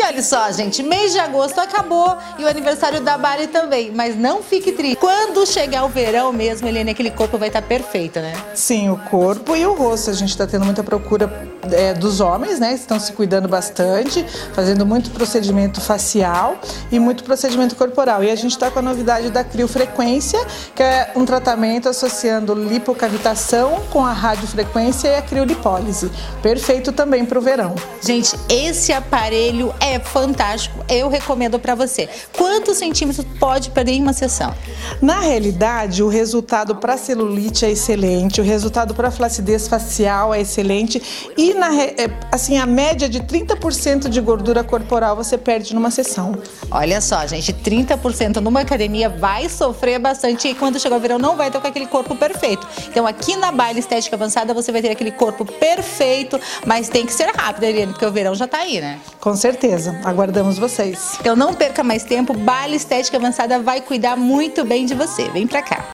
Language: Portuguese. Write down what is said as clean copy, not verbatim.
olha só, gente, mês de agosto acabou e o aniversário da Bali também, mas não fique triste. Quando chegar o verão mesmo, Eliane, aquele corpo vai estar perfeito, né? Sim, o corpo e o rosto. A gente está tendo muita procura dos homens, né? Estão se cuidando bastante, fazendo muito procedimento facial e muito procedimento corporal. E a gente está com a novidade da criofrequência, que é um tratamento associando lipocavitação com a radiofrequência e a criolipólise. Perfeito também para o verão. Gente, esse aparelho é fantástico, eu recomendo para você. Quantos centímetros pode perder em uma sessão? Na realidade, o resultado para celulite é excelente, o resultado para flacidez facial é excelente e assim, a média de 30% de gordura corporal você perde numa sessão. Olha só, gente, 30% numa academia vai sofrer bastante e quando chegar o verão não vai ter com aquele corpo perfeito. Então aqui na Bali Estética Avançada você vai ter aquele corpo perfeito, mas tem que ser rápido, Eliane, porque o verão já tá aí, né? Com certeza, aguardamos vocês. Então não perca mais tempo, Bali Estética Avançada vai cuidar muito bem de você. Vem pra cá.